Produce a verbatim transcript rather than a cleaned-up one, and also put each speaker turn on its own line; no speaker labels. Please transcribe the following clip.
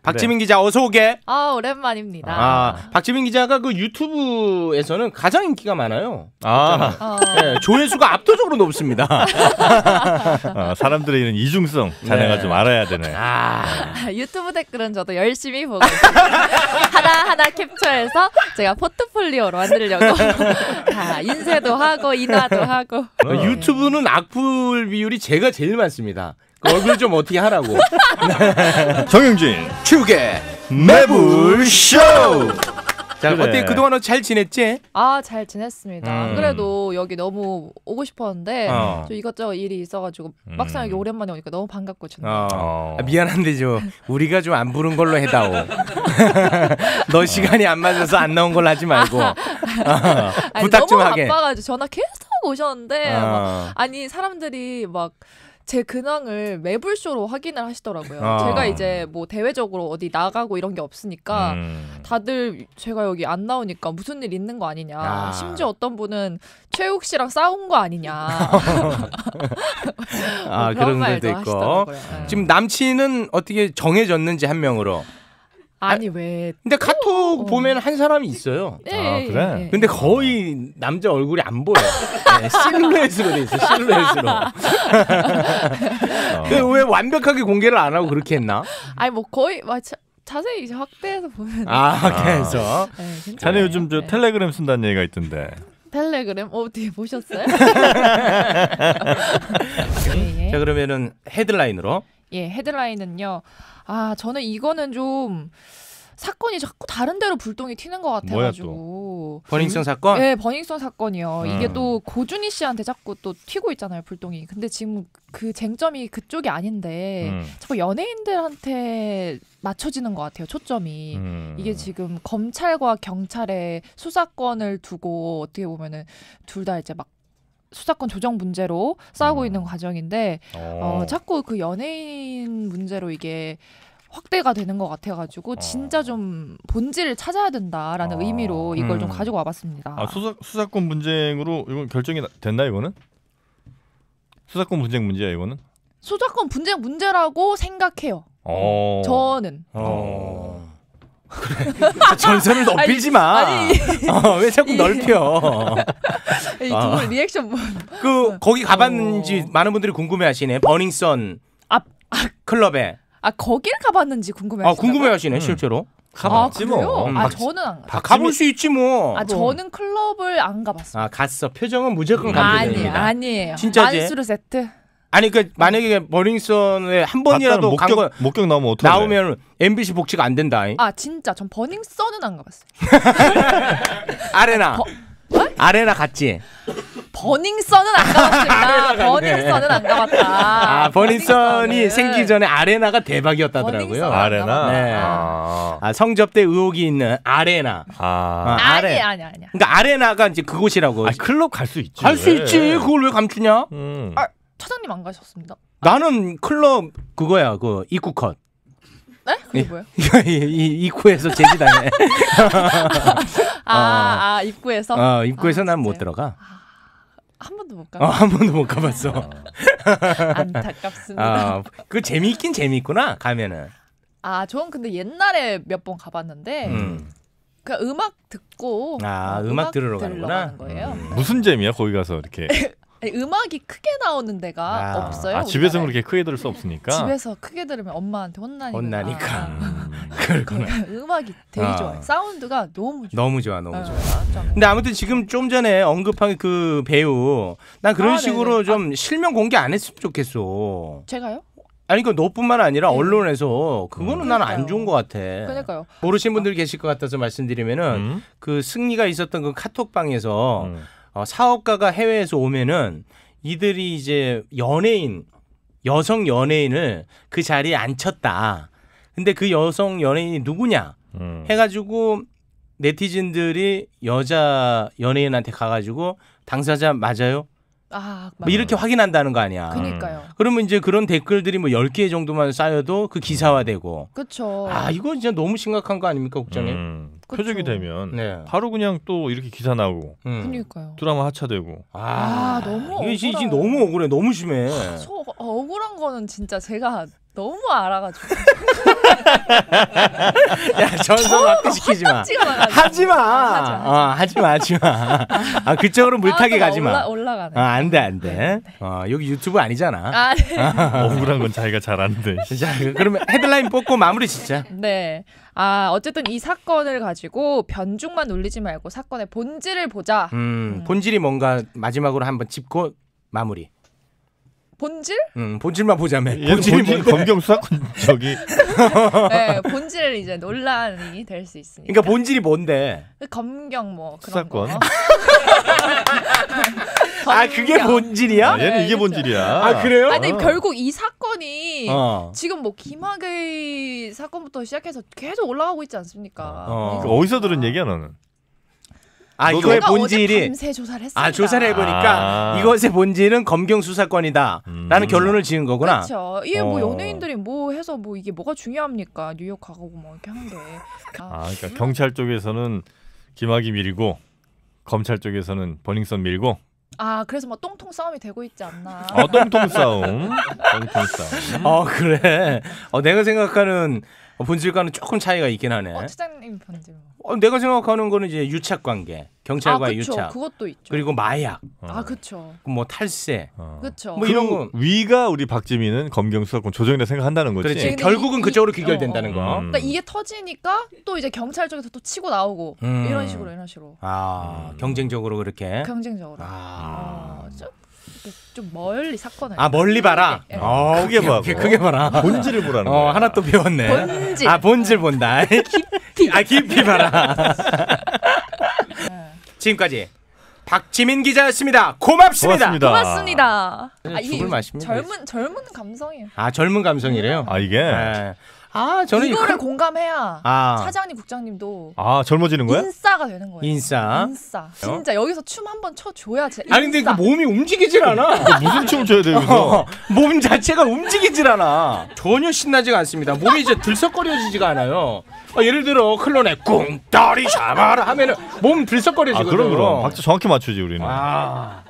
박지민 네. 기자 어서 오게.
아 오랜만입니다.
아 박지민 기자가 그 유튜브에서는 가장 인기가 많아요.
아
어.
네, 조회수가 압도적으로 높습니다.
어, 사람들의 이런 이중성 자네가 네. 좀 알아야 되네.
아.
유튜브 댓글은 저도 열심히 보고 있습니다. 하나하나 캡처해서 제가 포트폴리오로 만들려고 다 인쇄도 하고 인화도 하고.
어, 유튜브는 악플 비율이 제가 제일 많습니다. 그 얼굴 좀 어떻게 하라고.
정영진
축의
매불쇼.
자
그래.
어때 그동안 잘 지냈지?
아 잘 지냈습니다.
음.
안 그래도 여기 너무 오고 싶었는데
어.
저 이것저것 일이 있어가지고
음.
막상 여기 오랜만에 오니까 너무 반갑고 좋네요.
어.
어.
아, 미안한데 저 우리가 좀 안 부른 걸로 해다오. 너 시간이 안 맞아서 안 나온 걸로 하지 말고 어.
아니,
부탁 좀
너무
하게.
바빠가지고 전화 계속 오셨는데
어.
막, 아니 사람들이 막 제 근황을 매불쇼로 확인을 하시더라고요.
어.
제가 이제 뭐 대외적으로 어디 나가고 이런 게 없으니까
음.
다들 제가 여기 안 나오니까 무슨 일 있는 거 아니냐.
아.
심지어 어떤 분은 최욱 씨랑 싸운 거 아니냐.
아
뭐
그런
말도
것도 있고.
하시더라고요. 네.
지금 남친은 어떻게 정해졌는지 한 명으로.
아니 왜?
근데 카톡
어.
보면 한 사람이 있어요.
예,
아,
예,
그래?
예.
근데 거의 남자 얼굴이 안 보여. 네, 실루엣으로 돼 있어. 실루엣으로.
어.
근데 왜 완벽하게 공개를 안 하고 그렇게 했나?
아니 뭐 거의 막 자, 자세히 이제 확대해서 보면.
아, 그래서
네, 괜찮아요.
자네 요즘 저
네.
텔레그램 쓴다는 얘기가 있던데.
텔레그램 어디 보셨어요? 예, 예.
자 그러면은 헤드라인으로.
예, 헤드라인은요. 아, 저는 이거는 좀 사건이 자꾸 다른 데로 불똥이 튀는 것 같아가지고.
버닝썬 사건.
네, 버닝썬 사건이요.
음.
이게 또 고준희 씨한테 자꾸 또 튀고 있잖아요, 불똥이. 근데 지금 그 쟁점이 그쪽이 아닌데
음.
자꾸 연예인들한테 맞춰지는 것 같아요, 초점이.
음.
이게 지금 검찰과 경찰의 수사권을 두고 어떻게 보면은 둘 다 이제 막 수사권 조정 문제로 싸우고
음.
있는 과정인데 어, 자꾸 그 연예인 문제로 이게 확대가 되는 것 같아가지고 진짜 좀 본질을 찾아야 된다라는
어.
의미로 이걸
음.
좀 가지고 와봤습니다.
아 수사 수사권 분쟁으로 이건 결정이 나- 됐나 이거는? 수사권 분쟁 문제야 이거는?
수사권 분쟁 문제라고 생각해요.
어.
저는.
어. 그래. 전선을 넓히지 마.
아니,
어, 왜 자꾸 넓혀?
이 두
아.
분 리액션 뭐.
그 거기 가봤는지
어.
많은 분들이 궁금해하시네. 버닝썬
아,
클럽에.
아 거기를 가봤는지
아
궁금해하시나요?
궁금해하시네
음.
실제로.
가봤지
아, 그래요?
뭐.
음,
아
박-
저는 안
다
가봤어요.
가볼 수 있지 뭐.
아 저는 클럽을 안 가봤어요.
아 갔어. 표정은 무조건
아니
감독입니다.
아니에요.
진짜지?
만수르 세트.
아니 그 만약에 버닝썬에 한 번이라도 간 거
목격 목격 나오면 어떡해?
나오면 엠비씨 복지가 안 된다.
아 진짜 전 버닝썬은 안 가봤어요.
아레나.
버-
아레나 갔지.
버닝썬은 안 가봤습니다.
갔네.
버닝썬은 안 가봤다.
아 버닝썬이
버닝썬은.
생기기 전에 아레나가 대박이었다더라고요.
버닝썬.
아레나.
네.
아.
아 성접대 의혹이 있는 아레나.
아.
아,
아니
아레.
아니 아니야.
그러니까 아레나가 이제 그곳이라고.
아 클럽 갈 수 있지.
갈 수
왜?
있지. 그걸 왜 감추냐?
음.
아, 차장님 안 가셨습니다.
나는 클럽 그거야. 그 입구 컷.
네? 그게 뭐예요?
이, 이 입구에서 제지당해.
아, 아 입구에서
어, 입구에서
아,
난 못
진짜요?
들어가.
한 번도 못
어,
가.
한 번도 못 가봤어.
안타깝습니다.
아, 그 재미있긴 재미있구나 가면은.
아, 저는 근데 옛날에 몇 번 가봤는데
음.
그 음악 듣고
아,
어,
음악 들으러 가는구나.
가는 거예요.
무슨 재미야 거기 가서 이렇게.
아니, 음악이 크게 나오는 데가
아,
없어요.
아 집에서
우리나라에.
그렇게 크게 들을 수 없으니까.
집에서 크게 들으면 엄마한테 혼나니까.
혼나니까.
음.
그렇구나.
음악이 되게
아.
좋아요. 사운드가 너무 좋아.
너무 좋아, 너무 좋아.
아,
근데 아무튼 지금 좀 전에 언급한 그 배우, 난 그런
아,
식으로
네네.
좀 실명 공개 안 했으면 좋겠어.
제가요?
아니 그 너뿐만 아니라
네.
언론에서 그거는
음.
나는 안
그러니까요.
좋은 것 같아.
그러니까요.
모르신 분들 계실 것 같아서 말씀드리면은
음?
그 승리가 있었던 그 카톡방에서
음.
어, 사업가가 해외에서 오면은 이들이 이제 연예인 여성 연예인을 그 자리에 앉혔다. 근데 그 여성 연예인이 누구냐
음.
해가지고 네티즌들이 여자 연예인한테 가가지고 당사자 맞아요?
아,
뭐 이렇게 확인한다는 거 아니야.
그니까요.
그러면 이제 그런 댓글들이 뭐 열 개 정도만 쌓여도 그 기사화되고.
그렇죠.
아 이거 진짜 너무 심각한 거 아닙니까 국장님?
음.
그쵸.
표적이 되면
네.
바로 그냥 또 이렇게 기사 나오고
음.
그니까요.
드라마 하차되고.
아, 너무
이게 진짜
억울해요.
너무 억울해. 너무 심해.
저 억울한 거는 진짜 제가 너무 알아가지고
야 전선 확대 시키지 마. 하지 마. 어, 하지 마, 하지 마. 아 그쪽으로 물타기
아,
가지 마.
올라, 올라가네.
아, 안 돼, 안 돼. 어, 여기 유튜브 아니잖아.
아, 네.
억울한 건 자기가 잘하는데.
자, 그러면 헤드라인 뽑고 마무리 짓자.
네. 아, 어쨌든 이 사건을 가지고 변죽만 놀리지 말고 사건의 본질을 보자.
음,
음.
본질이 뭔가 마지막으로 한번 짚고 마무리.
본질?
음, 본질만 보자며.
얘는
본질이
본질
뭔데?
검경 수사권 저기
네, 본질을 이제 논란이 될 수 있으니까.
그러니까 본질이 뭔데?
검경 뭐 그런
수사권.
거.
아, 그게 본질이야?
아, 얘는
네,
이게
그렇죠.
본질이야.
아, 그래요?
아니 근데
어.
결국 이 사건이
어.
지금 뭐 김학의 사건부터 시작해서 계속 올라가고 있지 않습니까?
어.
그 어디서 들은 얘기야 너는?
아,
너도
이거의
제가 어제
본질이
밤새 조사를 했습니다.
아, 조사를 해보니까
아.
이것의 본질은 검경 수사권이다.
음.
라는 결론을 지은 거구나.
그렇죠. 이게 뭐
어.
연예인들이 뭐 해서 뭐 이게 뭐가 중요합니까? 뉴욕 가고 뭐 이렇게 하는 게.
아, 그러니까 경찰 쪽에서는 김학의 밀고 검찰 쪽에서는 버닝썬 밀고.
아 그래서 뭐 똥통 싸움이 되고 있지 않나.
어, 똥통 싸움. 똥통 싸움.
어, 그래. 어, 내가 생각하는 본질과는 조금 차이가 있긴 하네.
어, 차장님 본질.
어, 내가 생각하는 거는 이제 유착 관계, 경찰과의
아, 그쵸.
유착,
그것도 있죠.
그리고 마약,
아 그렇죠.
뭐 탈세,
어.
그렇죠.
뭐 이런 거.
위가 우리 박지민은 검경 수사권 조정이라 생각한다는 거지.
그렇지.
근데
결국은
이-
그쪽으로
이-
귀결된다는
어,
거.
음.
그러니까 이게 터지니까 또 이제 경찰 쪽에서 또 치고 나오고
음.
이런 식으로 이런 식으로
아,
음.
경쟁적으로 그렇게.
경쟁적으로.
아,
어, 좀, 이렇게 좀 멀리 사건을.
아 멀리 봐라.
예.
어,
크게
오케이,
봐.
오케이, 크게 봐라.
본질을 보라는
어,
거야.
하나 또 배웠네.
본질.
아, 본질 본다. 깊이. 아, 깊이 봐라.
네.
지금까지 박지민 기자였습니다. 고맙습니다.
고맙습니다.
고맙습니다.
네,
아, 이게
죽을 맛입니다.
젊은 젊은 감성이에요.
아, 젊은 감성이래요.
아 이게
네. 아, 저는
이거를
이 큰-
공감해야
아,
차장님 국장님도
아 젊어지는 거야?
인싸가 되는 거예요.
인싸.
인싸. 진짜 여기서 춤 한번 춰줘야 제.
아니 근데 그
인싸.
몸이 움직이질 않아.
무슨 춤 춰야 돼 여기서?
어, 몸 자체가 움직이질 않아. 전혀 신나지가 않습니다. 몸이 이제 들썩거려지지가 않아요. 어, 예를 들어 클론의 꿍따리 샤바라 하면은 몸
아
들썩거려지거든.
그럼 그럼 박자 정확히 맞추지 우리는.
아.